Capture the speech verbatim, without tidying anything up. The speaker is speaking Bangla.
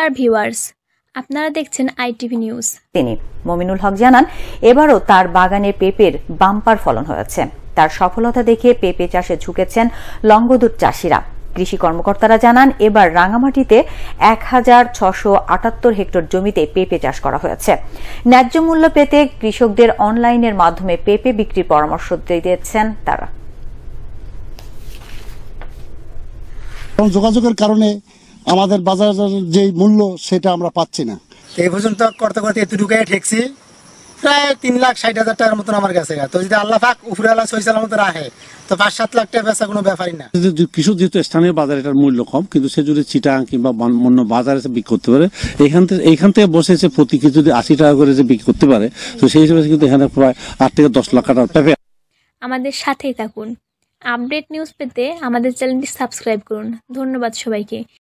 নমস্কার ভিউয়ার্স, আপনারা দেখছেন আইটিভি নিউজ। তিনি মমিনুল হক জানান, এবারও তার বাগানে পেঁপের বাম্পার ফলন হয়েছে। তার সফলতা দেখে পেঁপে চাষে ঝুঁকেছেন লংগদুর চাষিরা। কৃষি কর্মকর্তারা জানান, এবার রাঙামাটিতে এক হাজার ছশো আটাত্তর হেক্টর জমিতে পেঁপে চাষ করা হয়েছে। ন্যায্য মূল্য পেতে কৃষকদের অনলাইনের মাধ্যমে পেঁপে বিক্রির পরামর্শ দিয়েছেন তারা। যোগাযোগের কারণে আমাদের বাজারের যে মূল্য সেটা আমরা পাচ্ছি না। এই পর্যন্ত করতে করতে এতটুকু ঠেকছি, প্রায় তিন লাখ ষাট হাজার টাকার মতন আমার কাছে। তো যদি আল্লাহ পাক উপরে আল্লাহ সহিসালার মতো রাখে তো পাঁচ সাত লাখ টাকা বেচা কোনো ব্যাপারই না। কৃষক যেহেতু স্থানীয় বাজারে এটার মূল্য কম, কিন্তু সে যদি চিটাং কিংবা অন্য বাজারে বিক্রি করতে পারে, এখান থেকে এইখান থেকে বসে এসে প্রতি কেজি যদি আশি টাকা করে যে বিক্রি করতে পারে, তো সেই হিসেবে কিন্তু এখানে প্রায় আট থেকে দশ লাখ টাকা পেঁপে। আমাদের সাথেই থাকুন। আপডেট নিউজ পেতে আমাদের চ্যানেলটি সাবস্ক্রাইব করুন। ধন্যবাদ সবাইকে।